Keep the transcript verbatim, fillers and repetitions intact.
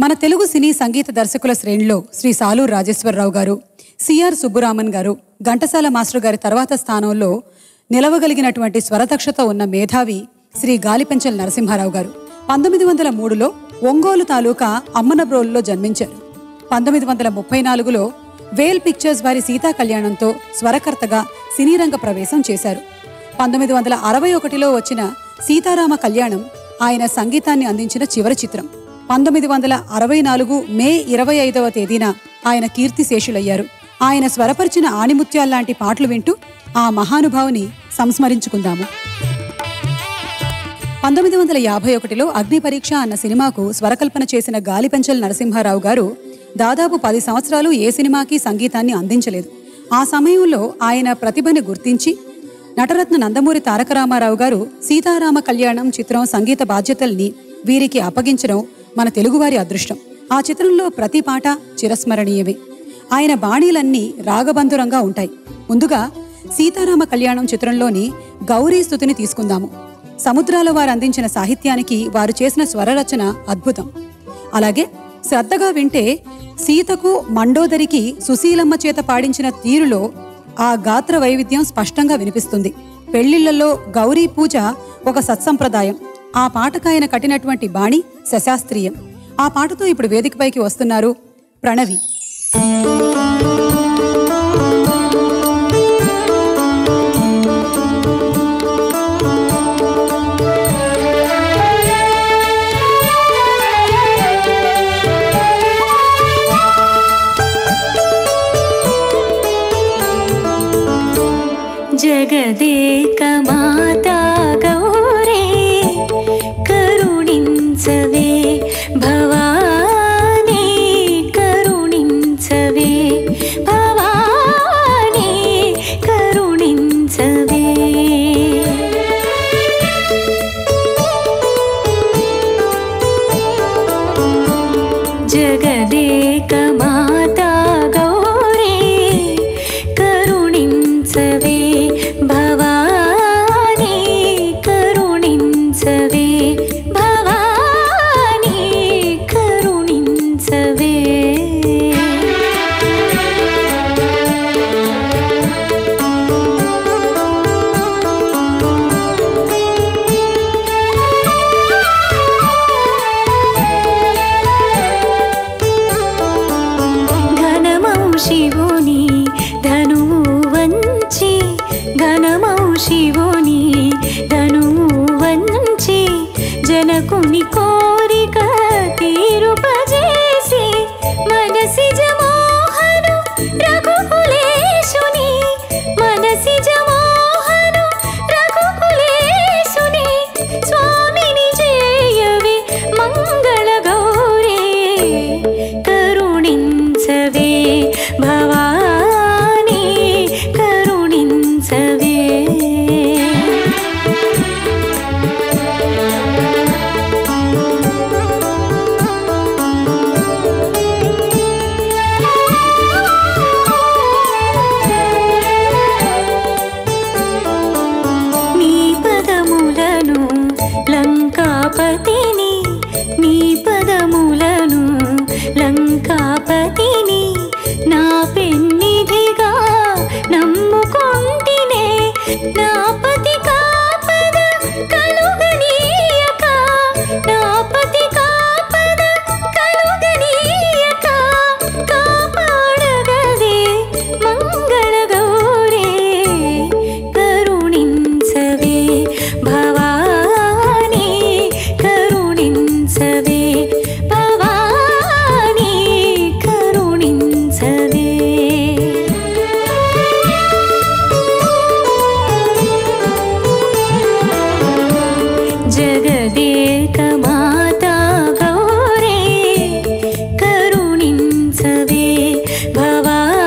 మన తెలుగు సినీ సంగీత దర్శకుల శ్రేణిలో శ్రీ సాలూరు రాజేశ్వరరావు గారు, సిఆర్ సుబ్బురామన్ గారు, ఘంటసాల మాస్టర్ గారి తర్వాత స్థానంలో నిలవగలిగినటువంటి స్వరదక్షత ఉన్న మేధావి శ్రీ గాలిపెంచల నరసింహారావు గారు పంతొమ్మిది వందల మూడులో ఒంగోలు తాలూకా అమ్మనబ్రోలులో జన్మించారు. పంతొమ్మిది వందల ముప్పై నాలుగులో వేల్ పిక్చర్స్ వారి సీతా కళ్యాణంతో స్వరకర్తగా సినీ రంగ ప్రవేశం చేశారు. పంతొమ్మిది వందల అరవై ఒకటిలో వచ్చిన సీతారామ కళ్యాణం ఆయన సంగీతాన్ని అందించిన చివరి చిత్రం. పంతొమ్మిది వందల అరవై నాలుగు మే ఇరవై ఐదవ తేదీన ఆయన కీర్తి శేషులయ్యారు. ఆయన స్వరపరిచిన ఆణిముత్యాల్లాంటి పాటలు వింటూ ఆ మహానుభావుని సంస్మరించుకుందాము. పంతొమ్మిది వందల యాభై ఒకటిలో అగ్ని పరీక్ష అన్న సినిమాకు స్వరకల్పన చేసిన గాలిపెంచల నరసింహారావు గారు దాదాపు పది సంవత్సరాలు ఏ సినిమాకి సంగీతాన్ని అందించలేదు. ఆ సమయంలో ఆయన ప్రతిభని గుర్తించి నటరత్న నందమూరి తారక రామారావు గారు సీతారామ కళ్యాణం చిత్రం సంగీత బాధ్యతల్ని వీరికి అప్పగించడం మన తెలుగువారి అదృష్టం. ఆ చిత్రంలో ప్రతి పాట చిరస్మరణీయమే. ఆయన బాణీలన్నీ రాగబంధురంగా ఉంటాయి. ముందుగా సీతారామ కళ్యాణం చిత్రంలోని గౌరీ స్తుతిని తీసుకుందాము. సముద్రాల వారు అందించిన సాహిత్యానికి వారు చేసిన స్వరరచన అద్భుతం. అలాగే శ్రద్ధగా వింటే సీతకు మండోదరికి సుశీలమ్మ చేత పాడించిన తీరులో ఆ గాత్ర వైవిధ్యం స్పష్టంగా వినిపిస్తుంది. పెళ్లిళ్లలో గౌరీ పూజ ఒక సత్సంప్రదాయం. ఆ పాటకాయన కట్టినటువంటి బాణి శశాస్త్రీయం. ఆ పాటతో ఇప్పుడు వేదికపైకి వస్తున్నారు ప్రణవి. జగదేక మాతా గౌరీ కరుణించవే, భవానీ కరుణించవే, భవానీ కరుణించవే. జగదేక మాతా గౌరీ కరుణించవే, భవానీ కరుణించవే, భవానీ కరుణించవే. ఘనమౌ శివుని ధనువు వంచి, ఘనమౌ శివుని ధనువు వంచి, జనకుని కోరిక తీరుపజేసి, మనసిజ మోహను రఘుకులేశుని, మనసిజ మోహను రఘుకులేశుని, స్వామిని జయవే మంగళ గౌరీ కరుణించవే, భవానీ కరుణించవే. నీ పదములను లంకాపతిని, నీ పదములను లంకాపతిని, నా పెన్నిధిగా నమ్ముకొంటినే, నా పతి కాపద కలుగనీయక, నా పతి కాపద కలుగనీయక, కాపాడగదే మంగళ గౌరీ కరుణించవే, భవానీ కరుణించవే, భవానీ కరుణించవే. జగదేక మాతా గౌరీ కరుణించవే, భవానీ